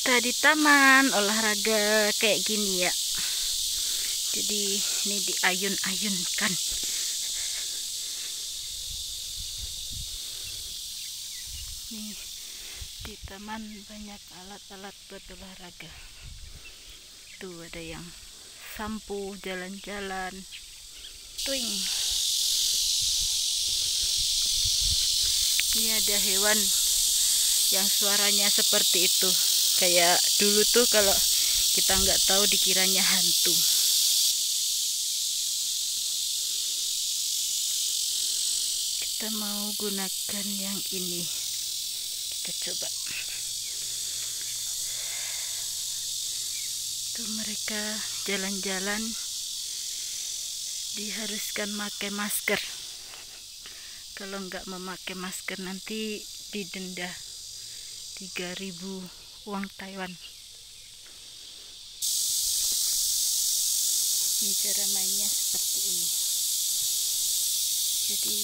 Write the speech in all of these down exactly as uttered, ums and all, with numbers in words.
Kita di taman olahraga kayak gini ya. Jadi ini diayun-ayunkan. Nih di taman banyak alat-alat buat olahraga. Tuh ada yang sampo, jalan-jalan. Twing. Ini ada hewan yang suaranya seperti itu. Kayak dulu tuh kalau kita nggak tahu dikiranya hantu. Kita mau gunakan yang ini. Kita coba. Tuh mereka jalan-jalan diharuskan pakai masker. Kalau nggak memakai masker nanti didenda tiga ribu uang Taiwan. Ini cara mainnya seperti ini. Jadi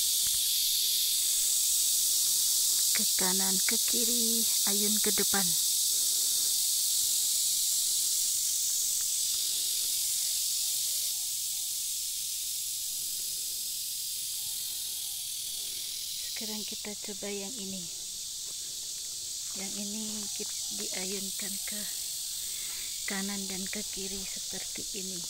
ke kanan, ke kiri, ayun ke depan. Sekarang kita coba yang ini. Yang ini kita diayunkan ke kanan dan ke kiri seperti ini.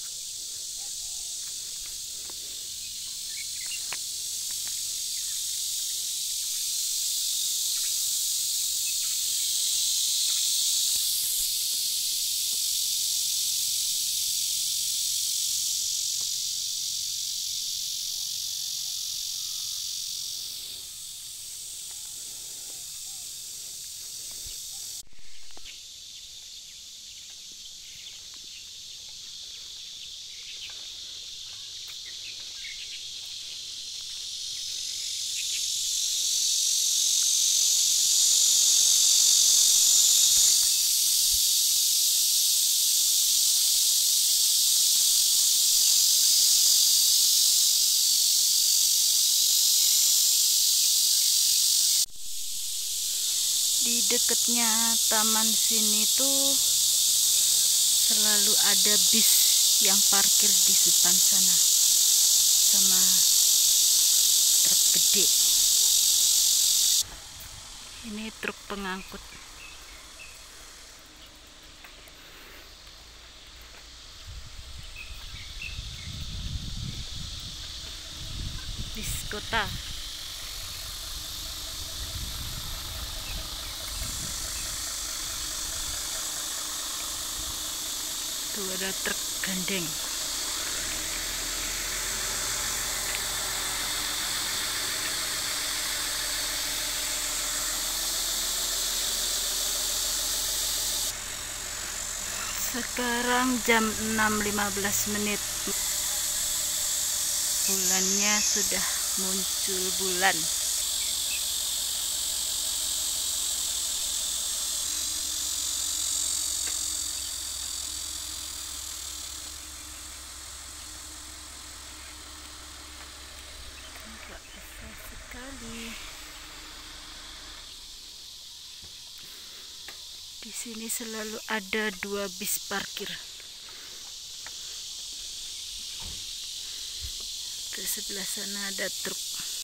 Di dekatnya taman sini tuh selalu ada bis yang parkir di depan sana sama truk gede. Ini truk pengangkut. Bis kota. Tuh ada truk gandeng. Sekarang jam enam lima belas menit. Bulannya sudah muncul bulan. Sekali. Di sini selalu ada dua bis parkir. Di sebelah sana ada truk.